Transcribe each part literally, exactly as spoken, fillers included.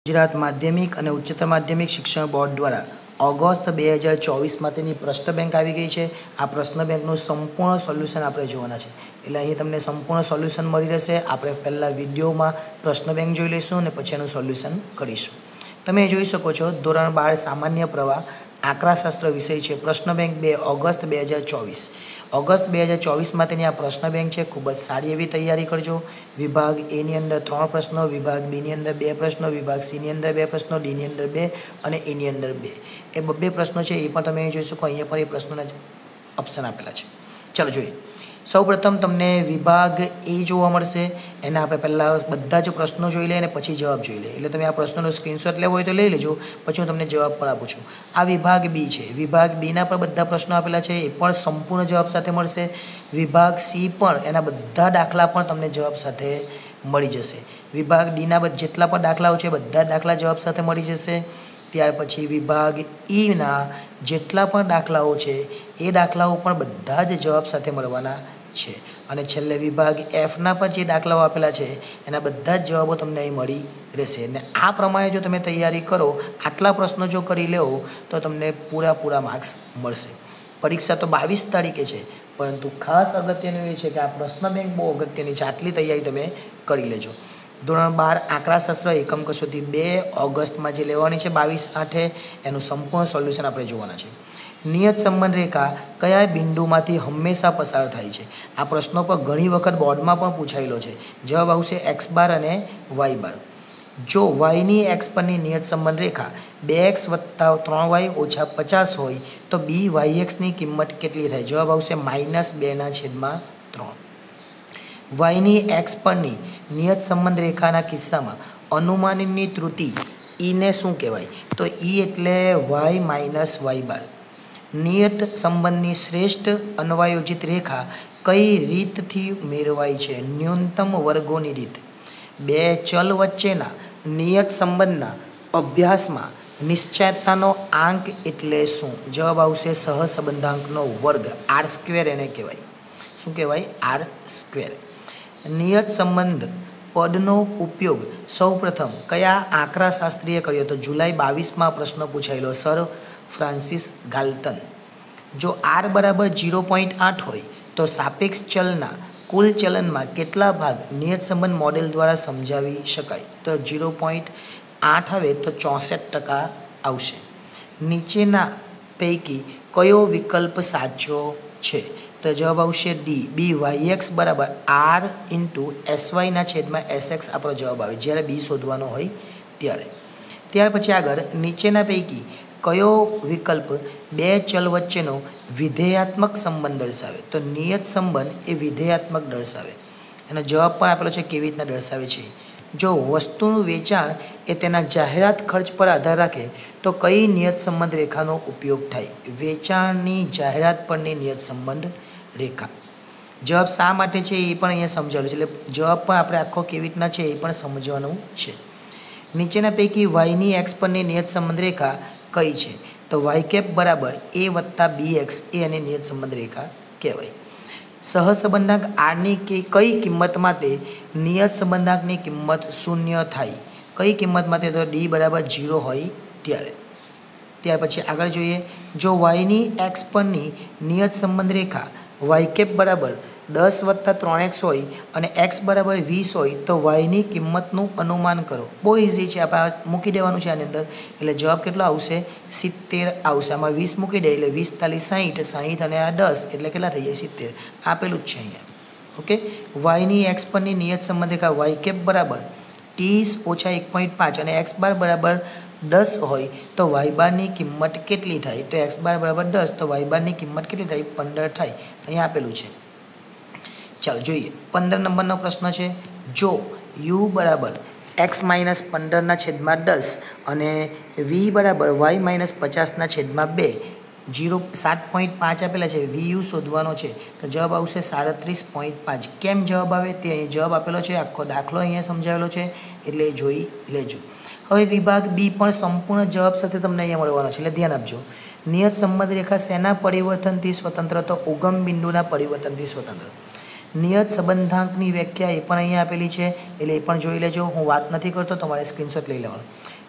ગુજરાત માધ્યમિક અને ઉચ્ચતર માધ્યમિક શિક્ષણ બોર્ડ દ્વારા ઓગસ્ટ બે હજાર ચોવીસ માટેની પ્રશ્ન બેંક આવી ગઈ છે। આ પ્રશ્ન બેંકનું સંપૂર્ણ સોલ્યુશન આપણે જોવાના છે, એટલે અહીં તમને સંપૂર્ણ સોલ્યુશન મળી રહેશે। આપણે પહેલાં વિડીયોમાં પ્રશ્ન બેંક જોઈ લઈશું અને પછી એનું સોલ્યુશન કરીશું। તમે જોઈ શકો છો, ધોરણ બાર સામાન્ય પ્રવાહ આંકડાશાસ્ત્ર વિષય છે, પ્રશ્ન બેંક બે ઓગસ્ટ બે હજાર ચોવીસ ઓગસ્ટ બે હજાર ચોવીસ માટેની આ પ્રશ્ન બેંક છે। ખૂબ જ સારી એવી તૈયારી કરજો। વિભાગ એની અંદર ત્રણ પ્રશ્નો, વિભાગ બીની અંદર બે પ્રશ્નો, વિભાગ સીની અંદર બે પ્રશ્નો, ડીની અંદર બે અને એની અંદર બે, એ બબ્બે પ્રશ્નો છે, એ પણ તમે જોઈ શકો। અહીંયા પર એ પ્રશ્નોના ઓપ્શન આપેલા છે। ચાલો જોઈએ। સૌપ્રથમ તમને વિભાગ એ જોવા મળશે। એના આપણે પહેલાં બધા જ પ્રશ્નો જોઈ લઈએ અને પછી જવાબ જોઈ લઈએ, એટલે તમે આ પ્રશ્નોનો સ્ક્રીનશોટ લેવો હોય તો લઈ લેજો, પછી હું તમને જવાબ પણ આપું છું। આ વિભાગ બી છે, વિભાગ બીના પર બધા પ્રશ્નો આપેલા છે, એ પણ સંપૂર્ણ જવાબ સાથે મળશે। વિભાગ સી પણ એના બધા દાખલા પણ તમને જવાબ સાથે મળી જશે। વિભાગ ડીના જેટલા પણ દાખલાઓ છે બધા દાખલા જવાબ સાથે મળી જશે। ત્યાર પછી વિભાગ ઈના જેટલા પણ દાખલાઓ છે એ દાખલાઓ પણ બધા જ જવાબ સાથે મળવાના છે। અને છેલ્લે વિભાગ એફના પર જે દાખલાઓ આપેલા છે એના બધા જ જવાબો તમને અહીં મળી રહેશે। અને આ પ્રમાણે જો તમે તૈયારી કરો, આટલા પ્રશ્નો જો કરી લેવો તો તમને પૂરા પૂરા માર્ક્સ મળશે। પરીક્ષા તો બાવીસ તારીખે છે, પરંતુ ખાસ અગત્યનું એ છે કે આ પ્રશ્ન બેંક બહુ અગત્યની છે, આટલી તૈયારી તમે કરી લેજો। ધોરણ બાર આંકડાશાસ્ત્ર એકમ કસોટી બે ઓગસ્ટમાં જે લેવાની છે બાવીસ આઠે, એનું સંપૂર્ણ સોલ્યુશન આપણે જોવાના છે। નિયત સંબંધ રેખા કયા બિંદુમાંથી હંમેશા પસાર થાય છે? આ પ્રશ્નો પર ઘણી વખત બોર્ડમાં પણ પૂછાયેલો છે। જવાબ આવશે એક્સ બાર અને વાય બાર। જો વાયની એક્સ પરની નિયત સંબંધ રેખા બે એક્સ વત્તા ત્રણ વાય ઓછા પચાસ હોય તો બી વાય એક્સની કિંમત કેટલી થાય? જવાબ આવશે માઇનસ બેના છેદમાં ત્રણ। વાયની એક્સ પરની નિયત સંબંધ રેખાના કિસ્સામાં અનુમાનની ત્રુટિ ઈને શું કહેવાય? તો ઈ એટલે વાય માઇનસ વાય બાર। નિયત સંબંધની શ્રેષ્ઠ અન્વયોજિત રેખા કઈ રીતથી મેળવાય છે? ન્યૂનતમ વર્ગોની રીત। બે ચલ વચ્ચેના નિયત સંબંધના અભ્યાસમાં નિશ્ચયતાનો આંક એટલે શું? જવાબ આવશે સહસંબંધાંકનો વર્ગ, આર સ્ક્વેર એને કહેવાય। શું કહેવાય? R square. નિયત સંબંધ પદનો ઉપયોગ સૌપ્રથમ કયા આંકડાશાસ્ત્રીએ કર્યો? તો જુલાઈ બાવીસમાં પ્રશ્ન પૂછાયેલો, સર ફ્રાન્સિસ ગાલ્ટન। જો આર બરાબર ઝીરો પોઈન્ટ આઠ હોય તો સાપેક્ષ ચલના કુલ ચલનમાં કેટલા ભાગ નિયત સંબંધ મોડેલ દ્વારા સમજાવી શકાય? તો ઝીરો પોઈન્ટ આઠ આવે તો ચોસઠ ટકા આવશે। નીચેના પૈકી કયો વિકલ્પ સાચો છે? તો જવાબ આવશે ડી, બી વાય એક્સ બરાબર આર ઇન્ટુ એસ વાયના છેદમાં એસ એક્સ આપણો જવાબ આવે જ્યારે બી શોધવાનો હોય ત્યારે। ત્યાર પછી આગળ નીચેના પૈકી કયો વિકલ્પ બે ચલ વચ્ચેનો વિધેયાત્મક સંબંધ દર્શાવે? તો નિયત સંબંધ એ વિધેયાત્મક દર્શાવે। એનો જવાબ પણ આપેલો છે કેવી રીતના દર્શાવે છે। જો વસ્તુનું વેચાણ એ તેના જાહેરાત ખર્ચ પર આધાર રાખે તો કઈ નિયત સંબંધ રેખાનો ઉપયોગ થાય? વેચાણની જાહેરાત પરની નિયત સંબંધ રેખા। જવાબ શા માટે છે એ પણ અહીંયા સમજાવેલું છે, એટલે જવાબ પણ આપણે આખો કેવી રીતના છે એ પણ સમજવાનું છે। નીચેના પૈકી વાયની એક્સ પરની નિયત સંબંધ રેખા કઈ છે? તો વાય કેપ બરાબર એ વત્તા બી એક્સ એ અને નિયત સંબંધ રેખા કહેવાય। સહસંબંધાંક આરની કે કઈ કિંમત માટે નિયત સંબંધાંકની કિંમત શૂન્ય થાય? કઈ કિંમત માટે? તો ડી બરાબર ઝીરો હોય ત્યારે। ત્યાર પછી આગળ જોઈએ, જો વાયની એક્સ પરની નિયત સંબંધ રેખા વાય કેપ બરાબર દસ વત્તા ત્રણ એક્સ હોય અને એક્સ બરાબર વીસ હોય તો વાયની કિંમતનું અનુમાન કરો। બહુ ઇઝી છે, આપણે મૂકી દેવાનું છે આની અંદર, એટલે જવાબ કેટલો આવશે? સિત્તેર આવશે। આમાં વીસ મૂકી દે એટલે વીસ તાલીસ સાહીઠ, સાહીઠ અને આ દસ એટલે કેટલા થઈ જાય? સિત્તેર। આપેલું જ છે અહીંયા। ઓકે, વાયની એક્સ પરની નિયત સંબંધ રેખા વાય કેપ બરાબર ત્રીસ ઓછા એક પોઈન્ટ પાંચ અને એક્સ બાર બરાબર દસ હોય તો વાય બારની કિંમત કેટલી થાય? તો એક્સ બાર બરાબર દસ તો વાય બારની કિંમત કેટલી થાય? પંદર થાય। અહીંયા આપેલું છે। ચાલો જોઈએ, પંદર નંબરનો પ્રશ્ન છે। જો યુ બરાબર એક્સ માઇનસ પંદરના છેદમાં દસ અને વી બરાબર વાય માઇનસ પચાસના છેદમાં બે, જીરો સાત પોઈન્ટ પાંચ આપેલા છે, વી યુ શોધવાનો છે, તો જવાબ આવશે સાડત્રીસ પોઈન્ટ પાંચ। કેમ જવાબ આવે તે અહીં જવાબ આપેલો છે, આખો દાખલો અહીંયા સમજાવેલો છે, એટલે એ જોઈ લેજો। હવે વિભાગ બી પણ સંપૂર્ણ જવાબ સાથે તમને અહીંયા મળવાનો છે, એટલે ધ્યાન આપજો। નિયત સંબંધ રેખા શેના પરિવર્તનથી સ્વતંત્ર? તો ઉગમ બિંદુના પરિવર્તનથી સ્વતંત્ર। નિયત સંબંધાંકની વ્યાખ્યા એ પણ અહીંયા આપેલી છે, એટલે એ પણ જોઈ લેજો। હું વાત નથી કરતો, તમારે સ્ક્રીનશોટ લઈ લેવાનો।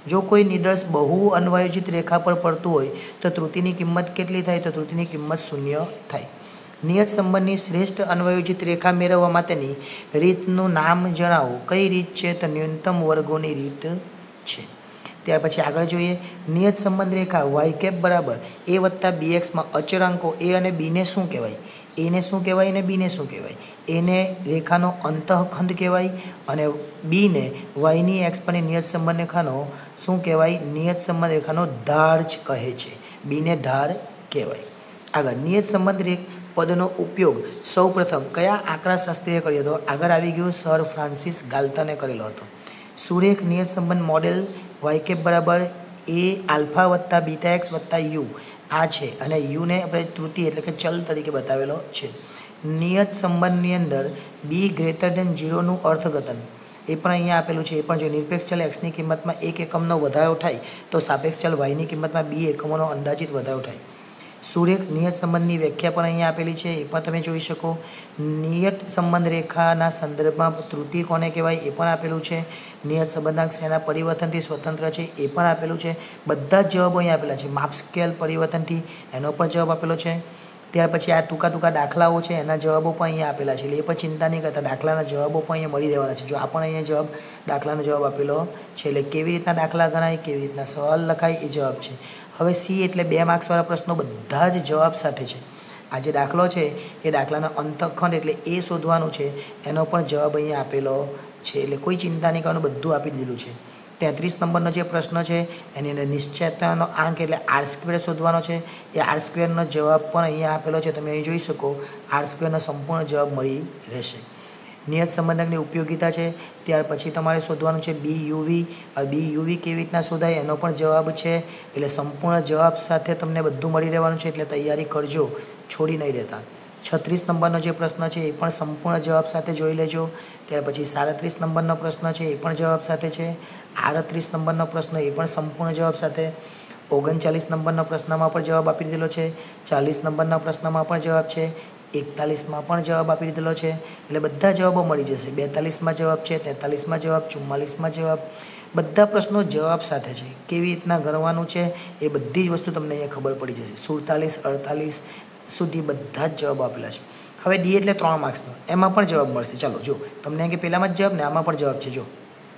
જો કોઈ નિદર્શ બહુ અન્વયોજિત રેખા પર પડતું હોય તો ત્રુટિની કિંમત કેટલી થાય? તો ત્રુટિની કિંમત શૂન્ય થાય. નિયત સંબંધની શ્રેષ્ઠ અન્વયોજિત રેખા મેળવવા માટેની રીતનું નામ જણાવો. કઈ રીત છે? તો ન્યૂનતમ વર્ગોની રીત છે. ત્યાર પછી આગળ જોઈએ. નિયત સંબંધ રેખા વાય કેપ બરાબર એ વત્તા બી એક્સમાં અચળાંકો એ અને બીને શું કહેવાય? એને શું કહેવાય અને બીને શું કહેવાય? એને રેખાનો અંતઃખંડ કહેવાય અને બીને વાયની એક્સ પરની નિયત સંબંધ રેખાનો શું કહેવાય? નિયત સંબંધ રેખાનો ધાર જ કહે છે. બીને ધાર કહેવાય. આગળ નિયત સંબંધ રેખ પદનો ઉપયોગ સૌ પ્રથમ કયા આંકડાશાસ્ત્રીએ કર્યો હતો? આગળ આવી ગયું સર ફ્રાન્સિસ ગાલ્ટને કરેલો હતો. સુરેખ નિયત સંબંધ મોડેલ વાય કેપ બરાબર એ આલ્ફા વત્તા બીટા એક્સ વત્તા યુ આ છે અને યુને આપણે ત્રુટિ એટલે કે ચલ તરીકે બતાવેલો છે. નિયત સંબંધની અંદર બી ગ્રેટર દેન ઝીરોનું અર્થઘટન એ પણ અહીંયા આપેલું છે. એ પણ જો નિરપેક્ષ ચલ એક્સની કિંમતમાં એક એકમનો વધારો થાય તો સાપેક્ષ ચલ વાયની કિંમતમાં બી એકમોનો અંદાજિત વધારો થાય. સુરેખ નિયત સંબંધની વ્યાખ્યા પણ અહીંયા આપેલી છે, એ પણ તમે જોઈ શકો. નિયત સંબંધ રેખાના સંદર્ભમાં ત્રુટિ કોને કહેવાય એ પણ આપેલું છે. નિયત સંબંધાંક શેના પરિવર્તનથી સ્વતંત્ર છે એ પણ આપેલું છે. બધા જ જવાબો અહીંયા આપેલા છે. માપ સ્કેલ પરિવર્તનથી એનો પણ જવાબ આપેલો છે. ત્યાર પછી આ ટૂંકા ટૂંકા દાખલાઓ છે એના જવાબો પણ અહીંયા આપેલા છે. એટલે એ પણ ચિંતા નહીં કરતા, દાખલાના જવાબો પણ અહીંયા મળી રહેવાના છે. જો આ પણ અહીંયા જવાબ દાખલાનો જવાબ આપેલો છે. એટલે કેવી રીતના દાખલા ગણાય, કેવી રીતના સવાલ લખાય એ જવાબ છે. હવે સી એટલે બે માર્ક્સવાળા પ્રશ્નો બધા જ જવાબ સાથે છે. આ જે દાખલો છે એ દાખલાનો અંતઃખંડ એટલે એ શોધવાનું છે, એનો પણ જવાબ અહીંયા આપેલો છે. એટલે કોઈ ચિંતા નહીં કરવાનું, બધું આપી દીધેલું છે. તેત્રીસ નંબરનો જે પ્રશ્ન છે એની અંદર નિશ્ચયતાનો આંક એટલે આર સ્ક્વેર શોધવાનો છે. એ આર સ્ક્વેરનો જવાબ પણ અહીંયા આપેલો છે. તમે અહીં જોઈ શકો આર સ્ક્વેરનો સંપૂર્ણ જવાબ મળી રહેશે. નિયત સંબંધકની ઉપયોગિતા છે. ત્યાર પછી તમારે શોધવાનું છે બી યુવી. બી યુવી કેવી રીતના શોધાય એનો પણ જવાબ છે. એટલે સંપૂર્ણ જવાબ સાથે તમને બધું મળી રહેવાનું છે. એટલે તૈયારી કરજો, છોડી નહીં રહેતા. છત્રીસ નંબરનો જે પ્રશ્ન છે એ પણ સંપૂર્ણ જવાબ સાથે જોઈ લેજો. ત્યાર પછી સાડત્રીસ નંબરનો પ્રશ્ન છે એ પણ જવાબ સાથે છે. આડત્રીસ નંબરનો પ્રશ્ન એ પણ સંપૂર્ણ જવાબ સાથે. ઓગણચાલીસ નંબરનો પ્રશ્નમાં પણ જવાબ આપી દીધેલો છે. ચાલીસ નંબરના પ્રશ્નમાં પણ જવાબ છે. એકતાલીસમાં પણ જવાબ આપી દીધેલો છે. એટલે બધા જવાબો મળી જશે. બેતાલીસમાં જવાબ છે, તેતાલીસમાં જવાબ, ચુમ્માલીસમાં જવાબ, બધા પ્રશ્નો જવાબ સાથે છે. કેવી રીતના ગણવાનું છે એ બધી જ વસ્તુ તમને અહીંયા ખબર પડી જશે. સુડતાલીસ અડતાલીસ સુધી બધા જ જવાબ આપેલા છે. હવે ડી એટલે ત્રણ માર્ક્સનો, એમાં પણ જવાબ મળશે. ચાલો જો તમને કે પહેલામાં જ જવાબ ને આમાં પણ જવાબ છે. જો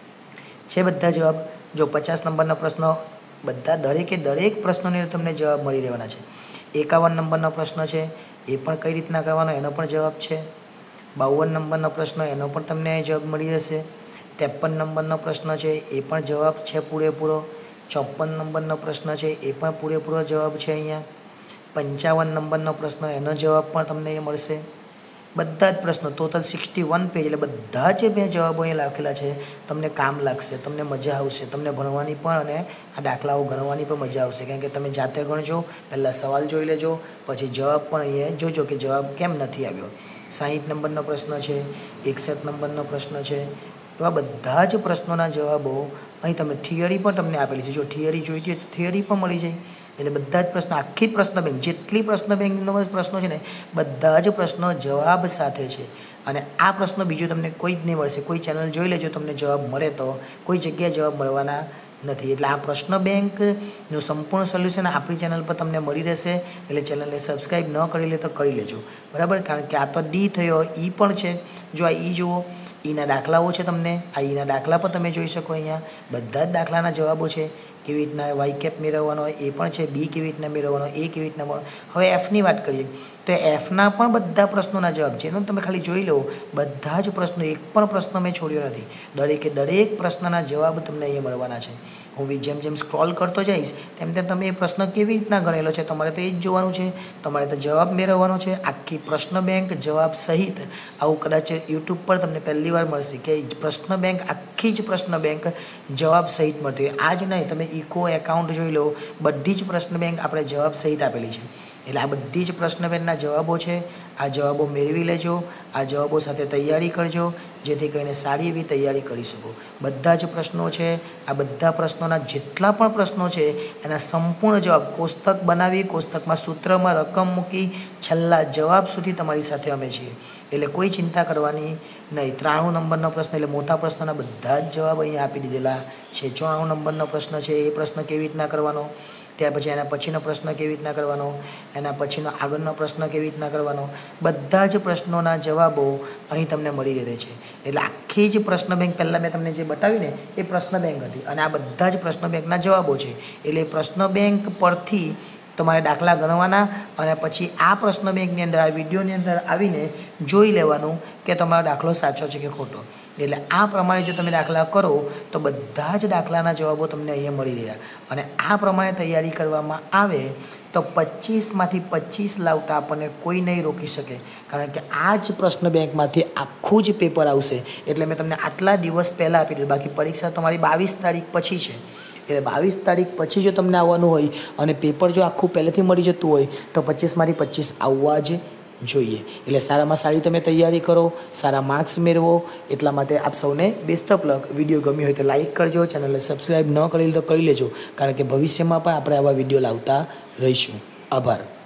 છે બધા જવાબ. જો પચાસ નંબરનો પ્રશ્ન બધા દરેકે દરેક પ્રશ્નોને તમને જવાબ મળી રહેવાના છે. એકાવન નંબરનો પ્રશ્ન છે એ પણ કઈ રીતના કરવાનો એનો પણ જવાબ છે. બાવન નંબરનો પ્રશ્ન એનો પણ તમને જવાબ મળી રહેશે. ત્રેપન નંબરનો પ્રશ્ન છે એ પણ જવાબ છે પૂરેપૂરો. ચોપન નંબરનો પ્રશ્ન છે એ પણ પૂરેપૂરો જવાબ છે અહીંયા. પંચાવન નંબરનો પ્રશ્ન એનો જવાબ પણ તમને એ મળશે. બધા જ પ્રશ્નો ટોટલ સિક્સટી વન પેજ એટલે બધા જે બે જવાબો અહીંયા લખેલા છે તમને કામ લાગશે, તમને મજા આવશે, તમને ભણવાની પણ અને આ દાખલાઓ ગણવાની પણ મજા આવશે. કારણ કે તમે જાતે ગણજો, પહેલાં સવાલ જોઈ લેજો, પછી જવાબ પણ અહીંયા જોજો કે જવાબ કેમ નથી આવ્યો. સાહીઠ નંબરનો પ્રશ્ન છે, એકસઠ નંબરનો પ્રશ્ન છે, એવા બધા જ પ્રશ્નોના જવાબો અહીં તમને થિયરી પણ તમને આપેલી છે. જો થિયરી જોઈતી હોય તો થિયરી પણ મળી જાય. એટલે બધા જ પ્રશ્નો, આખી પ્રશ્ન બેંક જેટલી પ્રશ્ન બેંકનો પ્રશ્નો છે ને બધા જ પ્રશ્નો જવાબ સાથે છે. અને આ પ્રશ્નો બીજું તમને કોઈ જ નહીં મળશે. કોઈ ચેનલ જોઈ લેજો, તમને જવાબ મળે તો કોઈ જગ્યાએ જવાબ મળવાના નથી. એટલે આ પ્રશ્ન બેંકનું સંપૂર્ણ સોલ્યુશન આપણી ચેનલ પર તમને મળી રહેશે. એટલે ચેનલને સબસ્ક્રાઈબ ન કરી લે તો કરી લેજો, બરાબર. કારણ કે આ તો ડી થયો, ઈ પણ છે. જો આ ઈ જુઓ, ઈના દાખલાઓ છે. તમને આ ઈના દાખલા પણ તમે જોઈ શકો. અહીંયા બધા જ દાખલાના જવાબો છે. કેવી રીતના વાય કેપ મેળવવાનો હોય એ પણ છે. બી કેવી રીતના મેળવવાનો, એ કેવી રીતના મળે. હવે એફની વાત કરીએ તો એફના પણ બધા પ્રશ્નોના જવાબ છે. એનો તમે ખાલી જોઈ લો, બધા જ પ્રશ્નો, એક પણ પ્રશ્ન મેં છોડ્યો નથી. દરેકે દરેક પ્રશ્નના જવાબ તમને અહીંયા મળવાના છે. હું જેમ જેમ સ્ક્રોલ કરતો જઈશ તેમ તેમ તમે એ પ્રશ્ન કેવી રીતના ગણેલો છે તમારે તો એ જ જોવાનું છે. તમારે તો જવાબ મેળવવાનો છે. આખી પ્રશ્ન બેંક જવાબ સહિત આવું કદાચ યુટ્યુબ પર તમને પહેલી વાર મળશે કે પ્રશ્ન બેંક, આખી જ પ્રશ્ન બેંક જવાબ સહિત મળતી હોય. આ જ નહીં, તમે ઇકો એકાઉન્ટ જોઈ લો, બધી જ પ્રશ્ન બેંક આપણે જવાબ સહિત આપેલી છે. એટલે આ બધી જ પ્રશ્ન બેંકના જવાબો છે. આ જવાબો મેળવી લેજો, આ જવાબો સાથે તૈયારી કરજો. જેથી કરીને સારી એવી તૈયારી કરી શકો. બધા જ પ્રશ્નો છે, આ બધા પ્રશ્નોના જેટલા પણ પ્રશ્નો છે એના સંપૂર્ણ જવાબ કોષ્ટક બનાવી, કોષ્ટકમાં સૂત્રમાં રકમ મૂકી છેલ્લા જવાબ સુધી તમારી સાથે અમે છીએ. એટલે કોઈ ચિંતા કરવાની નહીં. ત્રાણું નંબરનો પ્રશ્ન એટલે મોટા પ્રશ્નોના બધા જ જવાબ અહીંયા આપી દીધેલા છે. ચોરાણું નંબરનો પ્રશ્ન છે એ પ્રશ્ન કેવી રીતના કરવાનો, ત્યાર પછી એના પછીનો પ્રશ્ન કેવી રીતના કરવાનો, એના પછીનો આગળનો પ્રશ્ન કેવી રીતના કરવાનો, બધા જ પ્રશ્નોના જવાબો અહીં તમને મળી રહે છે. એટલે આખી જ પ્રશ્ન બેંક પહેલાં મેં તમને જે બતાવી ને એ પ્રશ્ન બેંક હતી અને આ બધા જ પ્રશ્ન બેંકના જવાબો છે. એટલે પ્રશ્ન બેંક પરથી તમારે દાખલા ગણવાના અને પછી આ પ્રશ્ન બેંકની અંદર આ વિડીયોની અંદર આવીને જોઈ લેવાનું કે તમારો દાખલો સાચો છે કે ખોટો. એટલે આ પ્રમાણે જો તમે દાખલા કરો તો બધા જ દાખલાના જવાબો તમને અહીંયા મળી રહ્યા અને આ પ્રમાણે તૈયારી કરવામાં આવે તો પચીસમાંથી પચીસ લાવતા આપણને કોઈ નહીં રોકી શકે. કારણ કે આ જ પ્રશ્ન બેંકમાંથી આખું જ પેપર આવશે. એટલે મેં તમને આટલા દિવસ પહેલાં આપી દીધું. બાકી પરીક્ષા તમારી બાવીસ તારીખ પછી છે. એટલે બાવીસ તારીખ પછી જો તમને આવવાનું હોય અને પેપર જો આખું પહેલેથી મળી જતું હોય તો પચીસમાંથી પચીસ આવવા જ જોઈએ. એટલે સારામાં સારી તમે તૈયારી કરો, સારા માર્ક્સ મેળવો. એટલા માટે આપ સૌને બેસ્ટ ઓફ લક. વિડીયો ગમ્યો હોય તો લાઇક કરજો, ચેનલને સબસ્ક્રાઈબ ન કરી તો કરી લેજો, કારણ કે ભવિષ્યમાં પણ આપણે આવા વિડીયો લાવતા રહીશું. આભાર.